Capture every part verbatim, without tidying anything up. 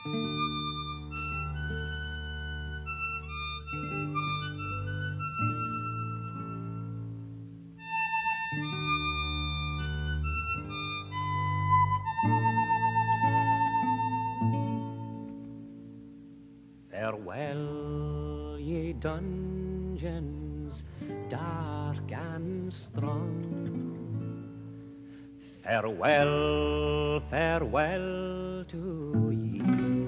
Farewell, ye dungeons, dark and strong. Farewell, farewell to ye.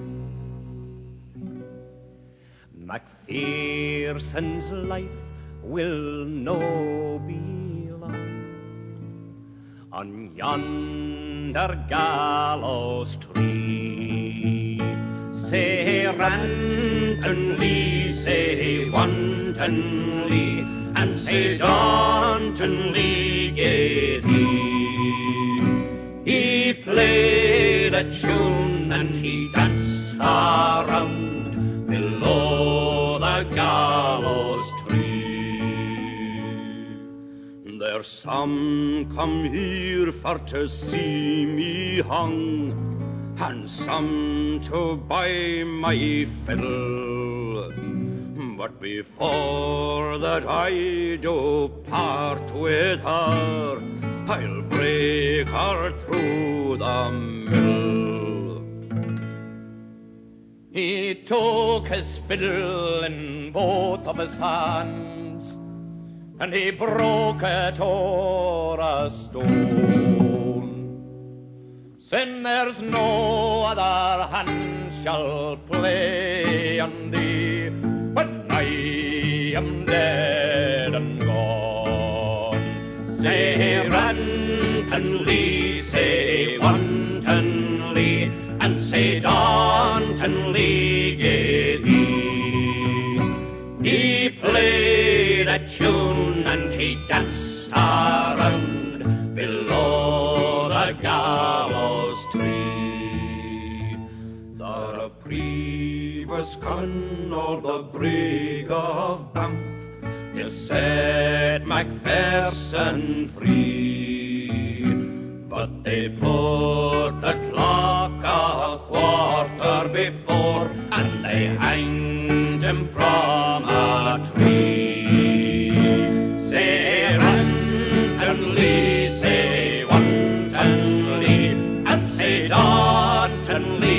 Macpherson's life will no be long on yonder gallows tree. Say Rantonley, say Wantonley, and say Dauntonley get he. He played a tune and he danced around below the gallows tree. There's some come here for to see me hung, and some to buy my fiddle. But before that I do part with her, I'll break her through the middle. He took his fiddle in both of his hands, and he broke it o'er a stone. Sin there's no other hand shall play on thee, when I am dead and gone. Say Rantonley, say Wantonley, and say Dauntonley get he. He played a tune and he danced around below the gallows tree. The Prevost Connor, the Brig of Banff, you set Macpherson free, but they put the clock a quarter before, and they hanged him from a tree. Say Rantonley, say Wantonley, and say Dauntonley